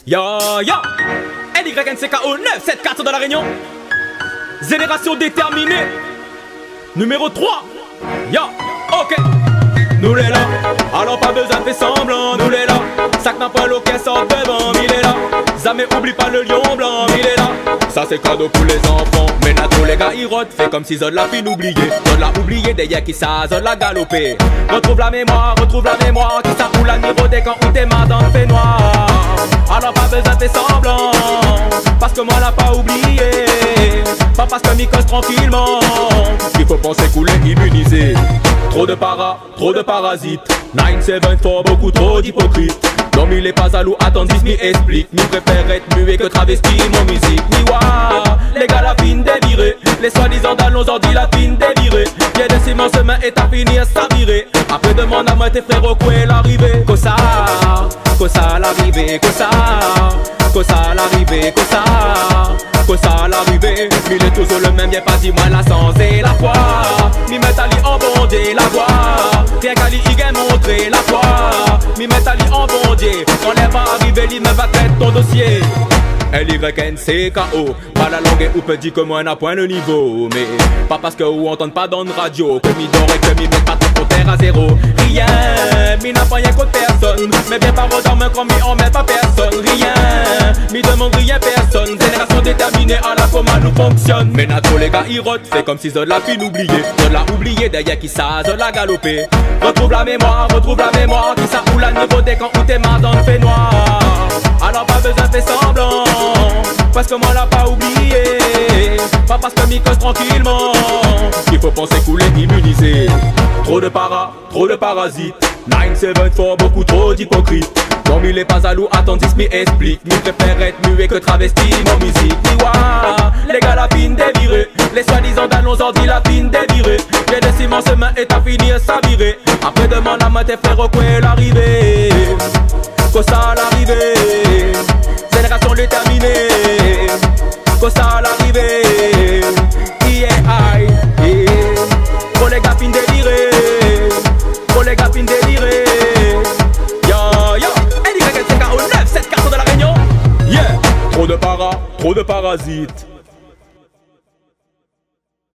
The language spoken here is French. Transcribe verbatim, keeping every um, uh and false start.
Ya ya L Y N C K O neuf sept quatre dans la Réunion. Génération déterminée. Numéro trois. Ya ok. Nous les là, alors pas besoin de faire semblant. Nous les là, sac n'a pas l'eau qui sort devant. Il est là, jamais oublie pas le lion blanc. Il est là, ça c'est cadeau pour les enfants. Mais là tous les gars ils rotent, fait comme si Zod l'a fin oublié. Zod l'a oublié, d'ailleurs qui ça, Zod l'a galopé. Retrouve la mémoire, retrouve la mémoire. Qui ça ou la nirodé quand où t'es mal dans le fait noir. Alors pas besoin de faire semblant, parce que moi l'a pas oublié. Pas parce que m'y cause tranquillement. Il faut penser couler immunisé. Trop de para, trop de parasites. neuf sept quatre, beaucoup trop d'hypocrites. Non mais il est pas à l'eau, attendis, m'y explique. M'y préfère être muet que travesti mon musique. Mi wa, les gars la fine délirée. Les soi-disant dans nos ordi la fine délirée. Pied de ciment semain et t'as fini à s'avirer. Après demande à moi tes frérots quoi est l'arrivée. Cosa, cosa l'arrivée, cosa, cosa l'arrivée, cosa, cosa l'arrivée. Mille est toujours le même, y'a pas dit moi la sens et la foi. Mi métalli en bondé la voix. Rien qu'à lui il a montré la foi. Mi métalli en bondé. Quand les va arriver, il me va traiter ton dossier. L Y N C K O. Pas la langue ou peut dire que moi n'a point le niveau. Mais pas parce que ou entend pas dans le radio. Que mi dort et que mi met pas ton compteur à zéro. Rien, mi n'a pas rien contre personne. Mais bien pas dans main quand mi en met pas personne. Rien, mi demande rien personne. Génération déterminée à la comment nous fonctionne. Mais n'a trop les gars ils rotent. C'est comme si Zod l'a fin oublié. Zod l'a oublié derrière qui ça, Zod l'a galopé. Retrouve la mémoire, retrouve la mémoire. Qui ça ou la niveau dès quand où t'es mal dans le fait noir. Alors pas besoin de faire semblant, parce que moi l'a pas oublié. Pas parce que m'y cause tranquillement. Il faut penser couler immunisé. Trop de para, trop de parasites. neuf sept quatre, beaucoup trop d'hypocrites. Non mais il est pas à l'eau, attendis, m'y explique. M'y préfère être muet que travesti mon musique. Mi wa, les gars la fine délirée. Les soi-disant dans nos ordi la fine délirée. J'ai des ciments semain et t'as fini à s'avirer. Après demande à moi tes frérots quoi est l'arrivée. Cosa l'arrivée, génération déterminée. Cosa l'arrivée, yeah, aïe, yeah. Pour les gars fin délirés, pour les gars fin délirés. Yo, yo, L Y N C K O neuf sept quatre de la Réunion. Yeah, trop de para, trop de parasites.